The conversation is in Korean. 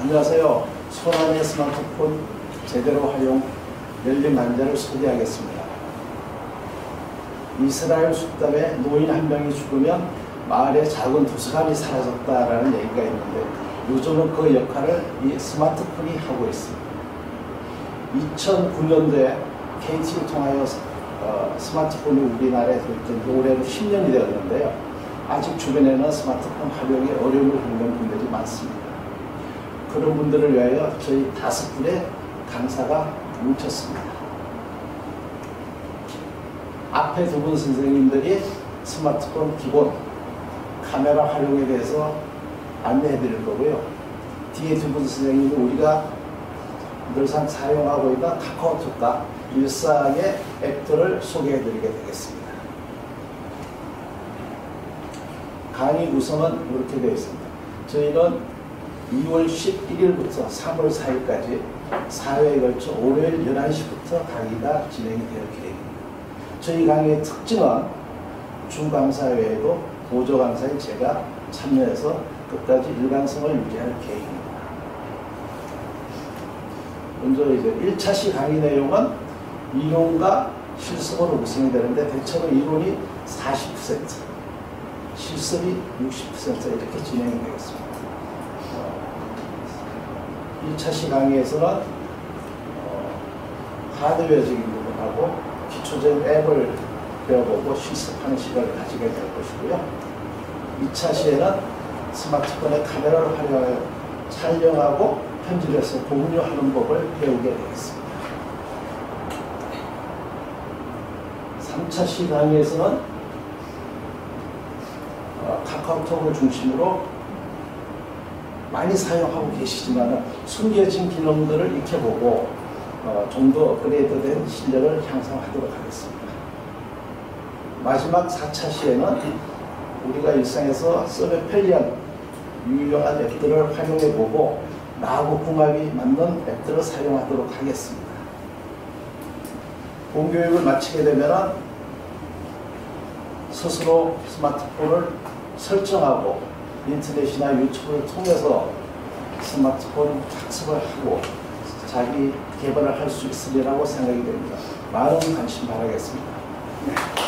안녕하세요. 손안의 스마트폰 제대로 활용 열린 난자를 소개하겠습니다. 이스라엘 숙담에 노인 한 명이 죽으면 마을에 작은 도서관이 사라졌다라는 얘기가 있는데 요즘은 그 역할을 이 스마트폰이 하고 있습니다. 2009년도에 KT를 통하여 스마트폰이 우리나라에 들어온 지 올해로 10년이 되었는데요. 아직 주변에는 스마트폰 활용에 어려움을 겪는 분들이 많습니다. 그런 분들을 위하여 저희 5분의 강사가 뭉쳤습니다. 앞에 2분 선생님들이 스마트폰 기본 카메라 활용에 대해서 안내해 드릴 거고요. 뒤에 2분 선생님은 우리가 늘상 사용하고 있는 카카오톡과 일상의 앱들을 소개해 드리게 되겠습니다. 강의 구성은 이렇게 되어 있습니다. 저희는 2월 11일부터 3월 4일까지 4회에 걸쳐 월요일 11시부터 강의가 진행이 될 계획입니다. 저희 강의의 특징은 중강사 외에도 보조 강사인 제가 참여해서 끝까지 일관성을 유지할 계획입니다. 먼저 이제 1차시 강의 내용은 이론과 실습으로 구성이 되는데 대체로 이론이 40%, 실습이 60% 이렇게 진행이 되겠습니다. 1차시 강의에서는 하드웨어적인 부분하고 기초적인 앱을 배워보고 실습하는 시간을 가지게 될 것이고요. 2차시에는 스마트폰의 카메라를 활용하여 촬영하고 편집해서 공유하는 법을 배우게 되겠습니다. 3차시 강의에서는 카카오톡을 중심으로 많이 사용하고 계시지만 숨겨진 기능들을 익혀보고 좀 더 업그레이드된 실력을 향상하도록 하겠습니다. 마지막 4차시에는 우리가 일상에서 쓰면 편리한 유용한 앱들을 활용해보고 나하고 궁합이 맞는 앱들을 사용하도록 하겠습니다. 본교육을 마치게 되면 스스로 스마트폰을 설정하고 인터넷이나 유튜브를 통해서 스마트폰 학습을 하고 자기 개발을 할 수 있으리라고 생각이 됩니다. 많은 관심 바라겠습니다.